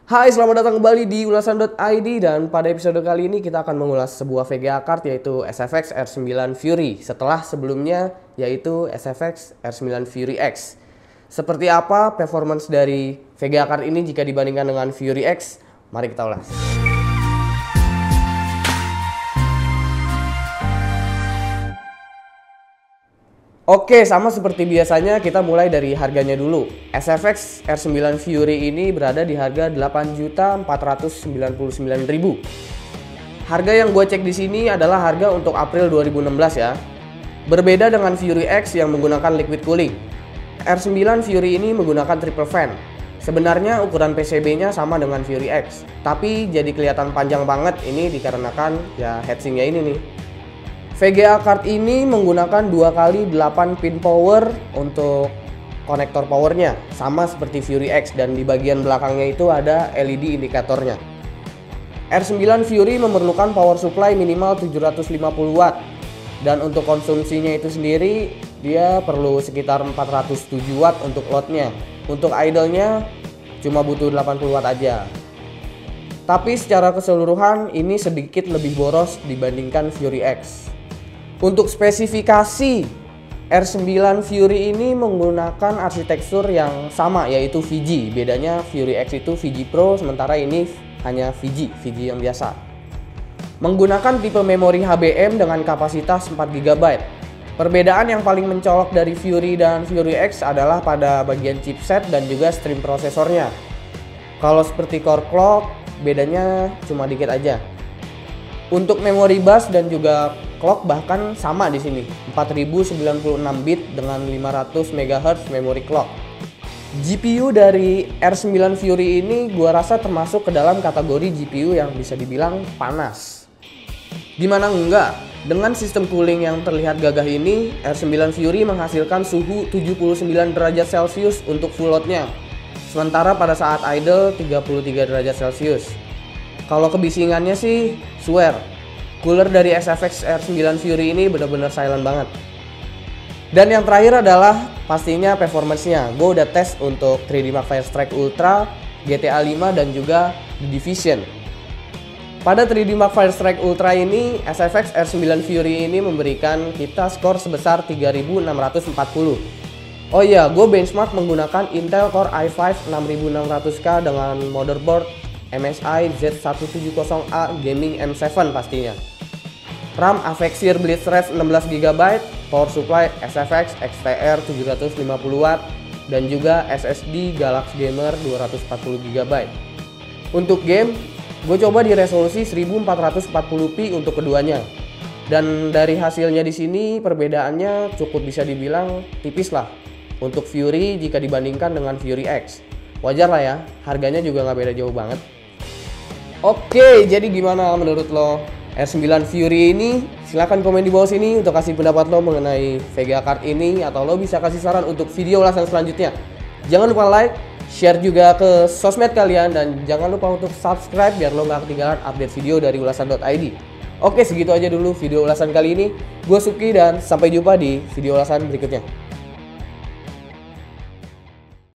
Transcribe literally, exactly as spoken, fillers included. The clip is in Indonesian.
Hai, selamat datang kembali di ulasan dot i d dan pada episode kali ini kita akan mengulas sebuah V G A card yaitu S F X R sembilan Fury setelah sebelumnya yaitu S F X R sembilan Fury X. Seperti apa performance dari V G A card ini jika dibandingkan dengan Fury X? Mari kita ulas. Oke, sama seperti biasanya kita mulai dari harganya dulu. S F X R sembilan Fury ini berada di harga delapan juta empat ratus sembilan puluh sembilan ribu. Harga yang gue cek di sini adalah harga untuk April dua ribu enam belas ya. Berbeda dengan Fury X yang menggunakan liquid cooling. R sembilan Fury ini menggunakan triple fan. Sebenarnya ukuran P C B-nya sama dengan Fury X, tapi jadi kelihatan panjang banget ini dikarenakan ya heatsinknya ini nih. V G A card ini menggunakan dua kali delapan pin power untuk konektor powernya, sama seperti Fury X, dan di bagian belakangnya itu ada L E D indikatornya. R sembilan Fury memerlukan power supply minimal tujuh ratus lima puluh watt, dan untuk konsumsinya itu sendiri dia perlu sekitar empat ratus tujuh watt untuk loadnya. Untuk idle-nya cuma butuh delapan puluh watt aja. Tapi secara keseluruhan ini sedikit lebih boros dibandingkan Fury X. Untuk spesifikasi, R sembilan Fury ini menggunakan arsitektur yang sama yaitu V G. Bedanya Fury X itu V G Pro, sementara ini hanya V G, V G yang biasa. Menggunakan tipe memori H B M dengan kapasitas empat giga byte. Perbedaan yang paling mencolok dari Fury dan Fury X adalah pada bagian chipset dan juga stream prosesornya. Kalau seperti core clock, bedanya cuma dikit aja. Untuk memori bus dan juga clock bahkan sama di sini, empat ribu sembilan puluh enam bit dengan lima ratus megahertz memori clock. G P U dari R sembilan Fury ini gua rasa termasuk ke dalam kategori G P U yang bisa dibilang panas. Dimana enggak, dengan sistem cooling yang terlihat gagah ini, R sembilan Fury menghasilkan suhu tujuh puluh sembilan derajat Celcius untuk full loadnya, sementara pada saat idle tiga puluh tiga derajat Celcius. Kalau kebisingannya sih, swear, cooler dari S F X R sembilan Fury ini benar-benar silent banget. Dan yang terakhir adalah pastinya performance-nya. Gue udah tes untuk tiga D Mark Firestrike Ultra, G T A lima dan juga The Division. Pada tiga D Mark Firestrike Ultra ini, S F X R sembilan Fury ini memberikan kita skor sebesar tiga ribu enam ratus empat puluh. Oh iya, gue benchmark menggunakan Intel Core i lima enam ribu enam ratus K dengan motherboard M S I Z seratus tujuh puluh A Gaming M tujuh pastinya. RAM Avexir Blitz Red enam belas giga byte, power supply S F X X T R tujuh ratus lima puluh watt, dan juga S S D Galaxy Gamer dua ratus empat puluh giga byte. Untuk game, gue coba di resolusi seribu empat ratus empat puluh p untuk keduanya. Dan dari hasilnya di sini perbedaannya cukup bisa dibilang tipis lah untuk Fury jika dibandingkan dengan Fury X. Wajar lah ya, harganya juga nggak beda jauh banget. Oke, jadi gimana menurut lo R sembilan Fury ini? Silahkan komen di bawah sini untuk kasih pendapat lo mengenai V G A card ini, atau lo bisa kasih saran untuk video ulasan selanjutnya. Jangan lupa like, share juga ke sosmed kalian, dan jangan lupa untuk subscribe biar lo nggak ketinggalan update video dari ulasan dot i d. Oke, segitu aja dulu video ulasan kali ini. Gue Suki dan sampai jumpa di video ulasan berikutnya.